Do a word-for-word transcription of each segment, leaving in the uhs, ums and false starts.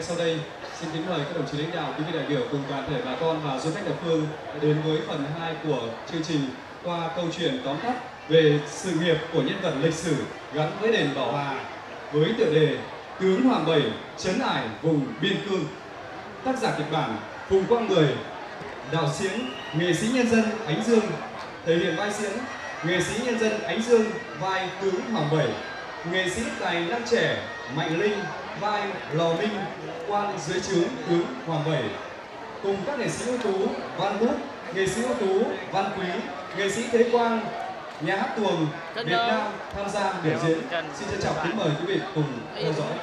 ngay sau đây, xin kính mời các đồng chí lãnh đạo, quý vị đại biểu cùng toàn thể bà con và du khách thập phương đến với phần hai của chương trình qua câu chuyện tóm tắt về sự nghiệp của nhân vật lịch sử gắn với đền Bảo Hà với tựa đề Tướng Hoàng Bảy trấn ải vùng biên cương. Tác giả kịch bản Phùng Quang Mười, đạo diễn nghệ sĩ nhân dân Ánh Dương, thể hiện vai diễn nghệ sĩ nhân dân Ánh Dương vai tướng Hoàng Bảy, nghệ sĩ tài năng trẻ Mạnh Linh vai Lò Minh, quan dưới trướng tướng Hoàng Bảy, cùng các nghệ sĩ ưu tú Văn Bút, nghệ sĩ ưu tú Văn Quý, nghệ sĩ Thế Quang, nhà hát tuồng Việt Nam tham gia biểu diễn. Xin trân trọng kính mời quý vị cùng theo dõi.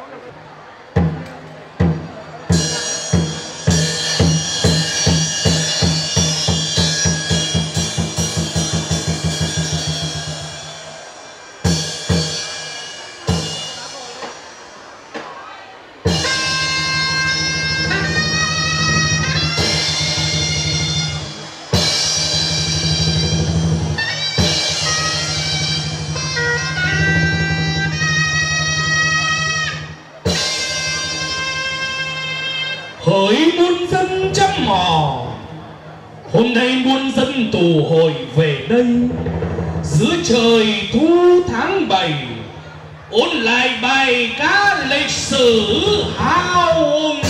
Hỡi muôn dân trăm mò, hôm nay muôn dân tụ hội về đây, giữa trời thu tháng bảy, ôn lại bài ca lịch sử hào hùng.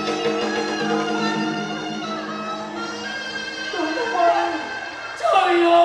Trời ơi!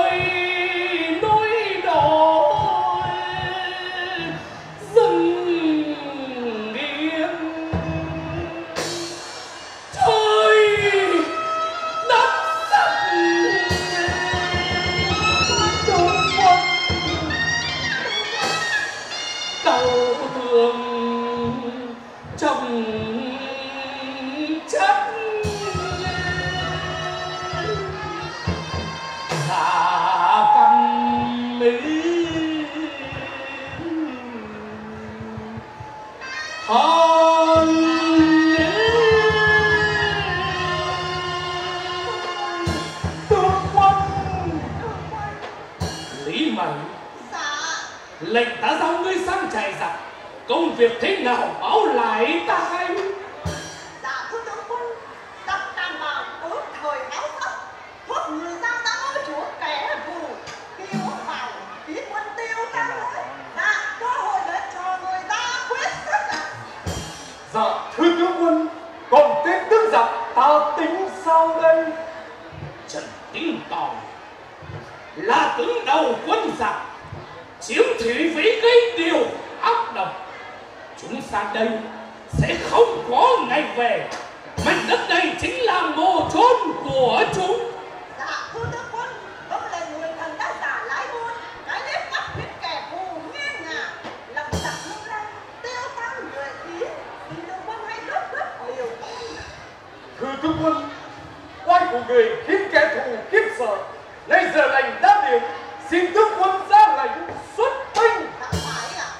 mày. Dạ. Lệnh ta giao ngươi sang trại giặc, công việc thế nào báo lại ta hay. Dạ thưa tướng quân, giặc tàn bạo ước thời héo sắp, thuốc người giao đã ôi chúa kẻ thù, khi uống vào ý quân tiêu tan hết. Dạ cơ hội để cho người ta quyết sức ạ. Dạ thưa tướng quân, còn tên tướng giặc ta tính sao đây? Trần Tiến Tòng là tướng đầu quân giặc, chiếm thủy vĩ gây điều ác độc. Chúng sang đây sẽ không có ngày về, mảnh đất này chính là mồ chôn của chúng. Dạ thưa tướng quân, vâng lệnh người thần đã giả lái buôn, cái nếp bắt biết kẻ thù nghiêng ngả, lòng giặc lung lay, tiêu tan người khí, thì tướng quân hãy đốt đốt liều quân. Thưa tướng quân, oai của người khiến kẻ thù khiếp sợ. Bây giờ lệnh đã điện, xin tướng quân ra lệnh xuất binh. Dạ phải ạ.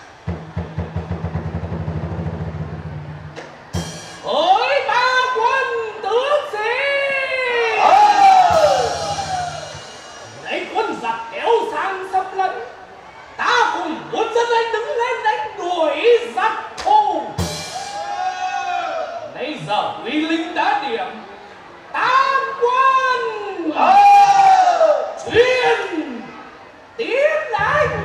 Ôi ba quân tướng sĩ, lấy quân giặc kéo sang xâm lấn, ta cùng muốn dân anh đứng lên đánh đuổi giặc thù. Bây giờ uy linh đã điểm, tam quân chuyên tiến đánh.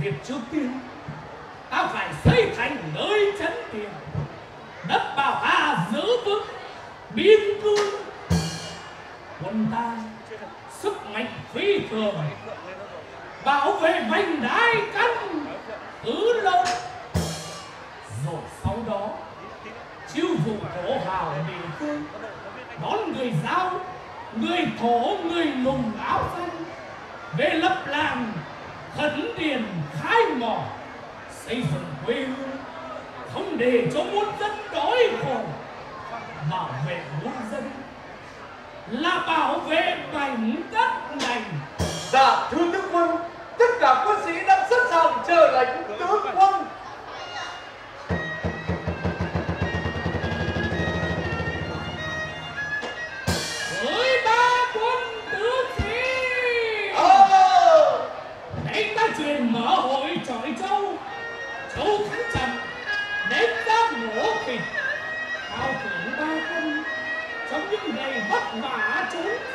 việc trước tiên ta phải xây thành nơi chấn tiền, đất Bảo Hà giữ vững biên cương. Quân ta sức mạnh phi thường, bảo vệ vành đai căn cứ lớn, rồi sau đó chiêu vụ thổ hào địa phương, đón người Dao, người Thổ, người Nùng áo xanh về lập làng khẩn điền khai mỏ, xây dựng quê hương, không để cho muôn dân đói khổ. Bảo vệ muôn dân là bảo vệ mảnh đất này. Dạ thưa tướng quân, tất cả quân sĩ đang sẵn sàng chờ lệnh tướng quân. Với ba quân tướng sĩ, Ờ. đây ta truyền mở hội trọi châu, châu thắng trận đến ra mổ thịt, cao thưởng ba quân trong những ngày vất vả trốn